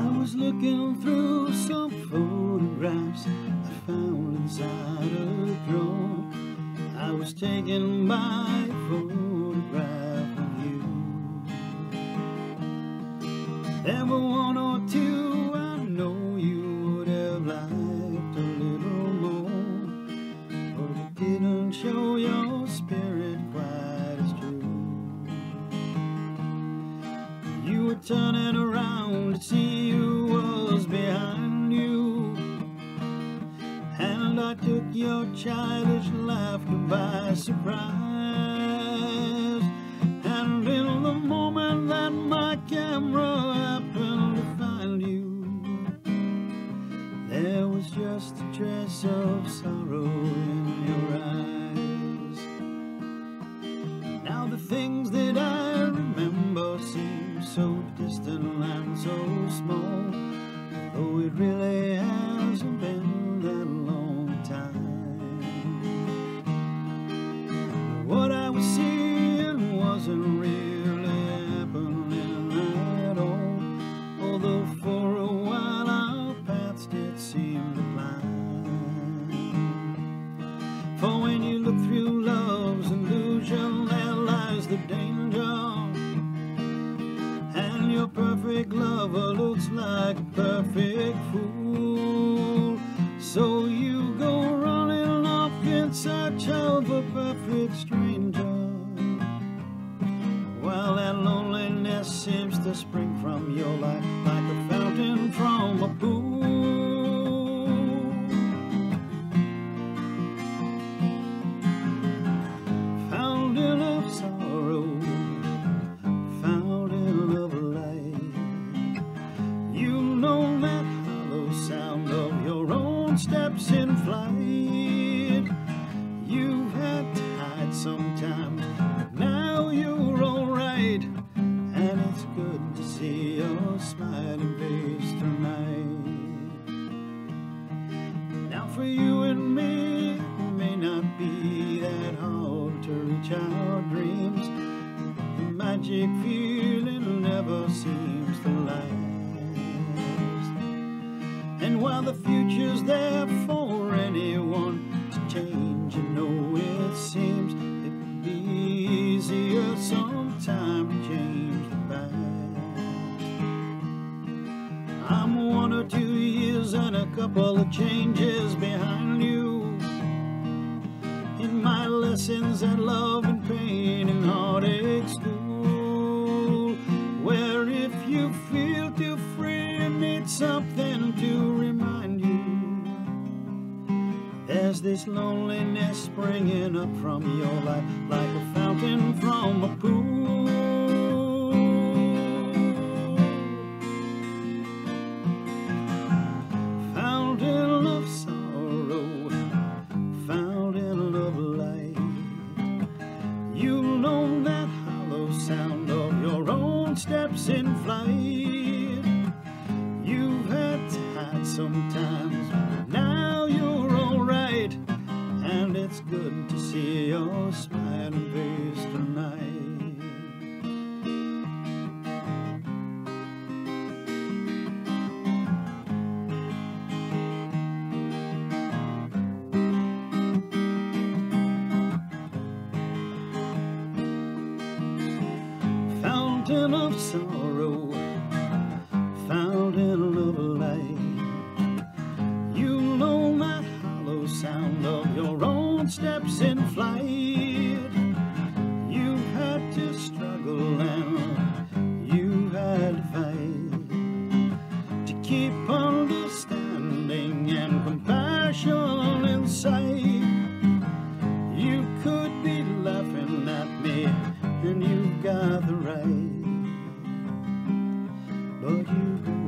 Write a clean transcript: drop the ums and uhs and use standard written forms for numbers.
I was looking through some photographs I found inside a drawer. I was taking my photograph of you. There were one or two I know you would have liked a little more, but it didn't show your spirit quite as true. You were turning around to see who was behind you, and I took your childish laughter by surprise. And in the moment that my camera happened to find you, there was just a trace of sorrow in your eyes. Now the things that I remember seem so distant and so small, though it really hasn't been that long time. What I was seeing wasn't really happening at all, although for a while our paths did seem to climb. For when you look through love's illusion, there lies the danger, and your perfect lover looks like a perfect fool. So you go running off in search of a perfect stranger, while that loneliness seems to spring from your life like a fountain from a pool. Fountain of sorrow, fountain of light, you know that hollow sound of your own steps in flight. You've had to hide sometimes, but now you're alright, and it's good to see your smiling face tonight. Now for you and me, it may not be that hard to reach our dreams. The magic feeling never seems to last, and while the future's there for anyone to change, you know it seems it would be easier sometime to change the past. I'm 1 or 2 years and a couple of changes behind you, in my lessons at love and pain and heartache school, where if you feel too free and need something to remind you, there's this loneliness springing up from your life like a fountain from a pool. Fountain of sorrow, fountain of light, you know that hollow sound of your own steps in flight. You've had to hide sometimes, but now you're alright, and it's good to see your smiling face tonight. Fountain of sorrow, fountain of light, you know that hollow sound of your own steps in flight. You've had to struggle and you had to fight to keep understanding and compassion in sight. You could be laughing at me and you've got the right, but you